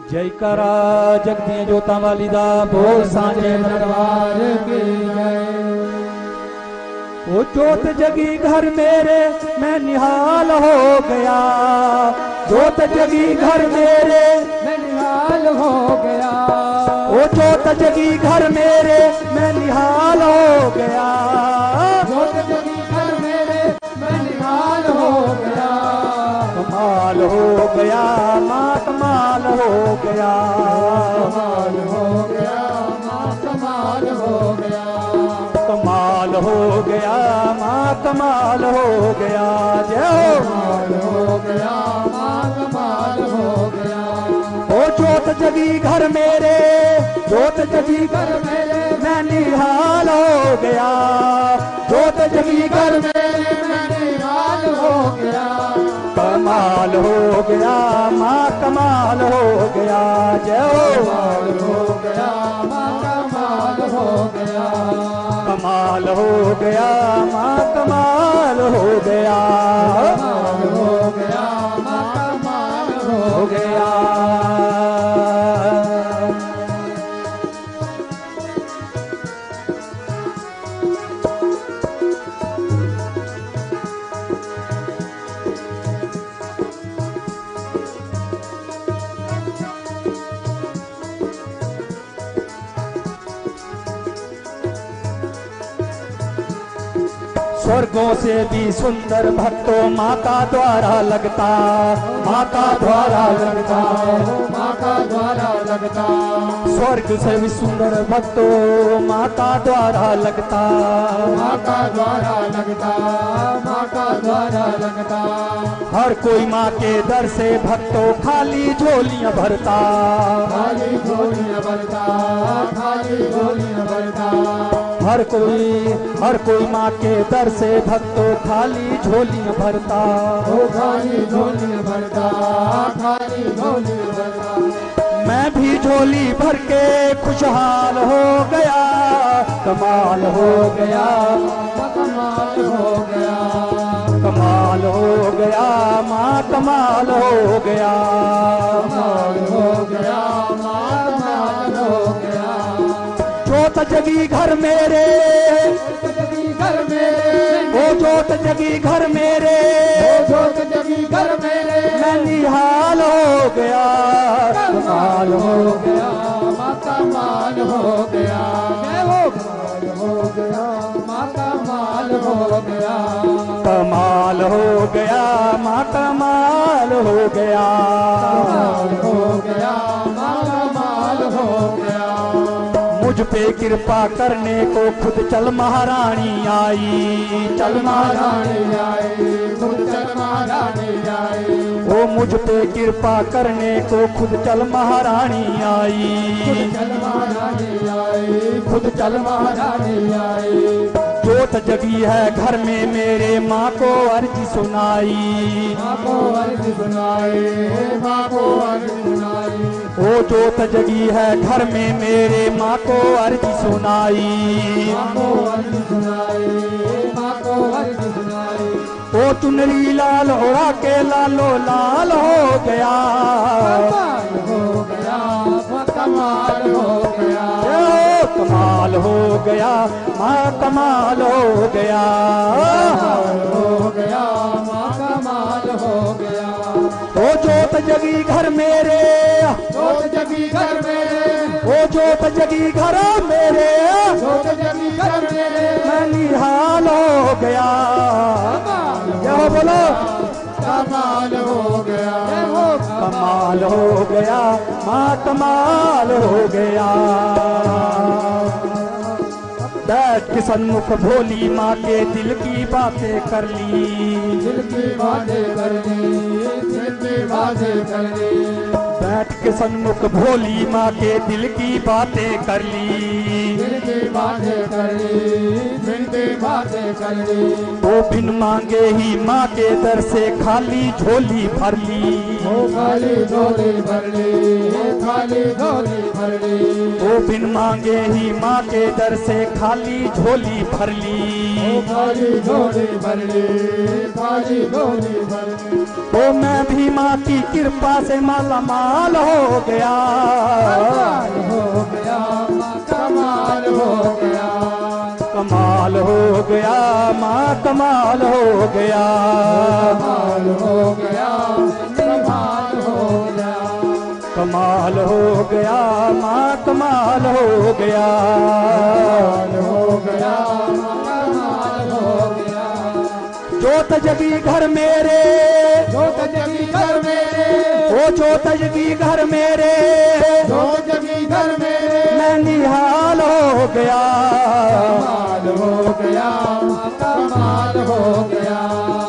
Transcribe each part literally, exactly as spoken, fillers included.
जयकारा जगतियां जोतां वाली दा बोल सांझे दरबार की जय। वो जोत जगी घर मेरे मैं निहाल हो गया, जोत जगी घर मेरे मैं निहाल हो गया। वो जोत जगी घर मेरे मैं निहाल हो गया, जोत जगी घर मेरे मैं निहाल हो गया। कमाल हो गया माँ कमाल हो गया, कमाल हो गया माँ कमाल हो गया। कमाल हो गया माँ कमाल हो गया। जय कमाल हो गया माँ कमाल हो गया। ओ जोत जगी घर मेरे, जोत जगी घर मेरे मैं निहाल हो गया, जोत जगी घर मेरे मैं निहाल हो गया। कमाल हो गया माँ कमाल हो गया। जय कमाल हो गया माँ कमाल हो गया। कमाल हो गया माँ कमाल हो गया, कमाल हो गया माँ कमाल हो गया। स्वर्गों से भी सुंदर भक्तों माता द्वारा लगता, माता द्वारा लगता, माता द्वारा लगता। स्वर्ग से भी सुंदर भक्तों माता द्वारा लगता, माता द्वारा लगता, माता द्वारा लगता। हर कोई माँ के दर से भक्तों खाली झोलियां भरता, खाली झोलियां भरता, खाली झोलियां भरता। हर कोई हर कोई माँ के दर से भक्तों खाली झोलियां भरता, ओ खाली झोलियां भरता, खाली झोलियां भरता। मैं भी झोली भर के खुशहाल हो गया, कमाल हो गया कमाल हो गया। कमाल हो गया माँ कमाल हो गया, कमाल हो गया माँ कमाल हो गया। जोत जगी घर मेरे, जगी घर मेरे, ओ जोत जगी घर मेरे, ओ जोत जगी घर मेरे मैं निहाल हो गया, कमाल हो गया माँ कमाल हो गया। जय हो कमाल हो गया माँ कमाल हो गया। कमाल हो गया माँ कमाल हो गया, कमाल हो गया माँ कमाल हो गया। मुझ पे कृपा करने को खुद चल महारानी आई, चल महारानी महारानी आई, खुद चल महारानी आई। ओ मुझ पे कृपा करने को खुद चल महारानी आई, खुद चल महारानी आई, खुद चल महारानी आई। जोत जगी है घर में मेरे माँ को अर्जी सुनाई, माँ को अर्ज सुनाई, माँ को अर्ज सुनाई। ओ जोत जगी है घर में मेरे माँ को अर्जी सुनाई, माँ को अर्ज सुनाई, माँ को अर्ज सुनाई। ओ चुनरी लाल ओढ़ा के लालो लाल हो गया, कमाल हो गया कमाल हो गया। ओ कमाल हो गया माँ कमाल हो गया, कमाल हो गया माँ कमाल हो गया। ओ जोत जगी घर मेरे, जोत जगी घर मेरे, ओ जोत जगी घर मेरे, जोत जगी घर मेरे मैं निहाल हो गया। क्या हो बोलो कमाल हो गया। जय हो कमाल हो गया माँ कमाल हो गया। बैठ के सन्मुख भोली माँ के दिल की बातें कर ली, दिल की बातें कर ली, दिल की बातें कर ली। बैठ के सन्मुख भोली माँ के दिल की बातें कर ली, दिल की बातें कर ली, दिल की बातें कर ली। वो बिन मांगे ही माँ के दर से खाली झोली भर ली, वो खाली झोली भर ली, खाली झोली भर ली। ओ बिन मांगे ही माँ के दर से खाली झोली भर ली, खाली झोली भर ली, खाली झोली भर ली। ओ मैं भी माँ की कृपा से माला माल हो गया, कमाल हो गया माँ कमाल हो गया, कमाल हो गया माँ कमाल हो गया, कमाल हो गया कमाल हो गया, कमाल हो गया माँ कमाल हो गया, कमाल हो गया कमाल हो गया। जोत जगी घर मेरे, जोत जगी घर मेरे, ओ जोत जगी घर मेरे, जोत जगी घर मेरे, मैं निहाल हो गया, कमाल हो गया कमाल हो गया,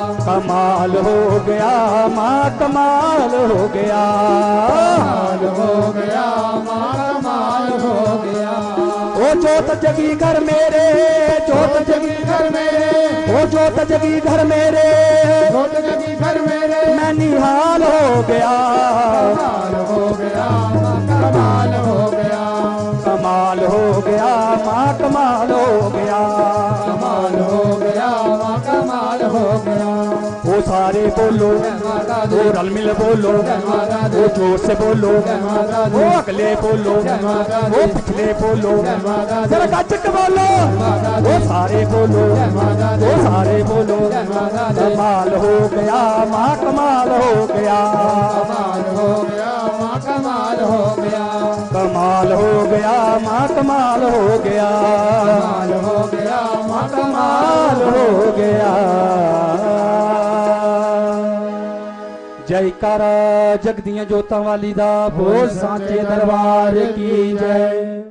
कमाल हो गया माँ कमाल हो गया, कमाल हो गया माँ कमाल हो गया। ओ जोत जगी घर मेरे, जोत जोत जगी जगी घर मेरे, ओ जोत जगी घर मेरे, जोत जगी घर मेरे, मैं निहाल हो गया, कमाल हो गया कमाल हो गया, कमाल हो गया माँ कमाल हो गया, कमाल हो गया माँ कमाल हो गया। वो सारे बोलो, वो रल मिल बोलो, वो जोर से बोलो, वो अगले बोलो, वो पिछले बोलो, जरा गचक बोलो, वो सारे बोलो, वो सारे बोलो, कमाल हो गया माँ कमाल हो गया, कमाल हो गया माँ कमाल हो गया, कमाल हो गया माँ कमाल हो गया, कमाल हो गया माँ कमाल हो गया। जयकारा जगदियां जोतां वाली दा बोल सांचे दरबार की जय।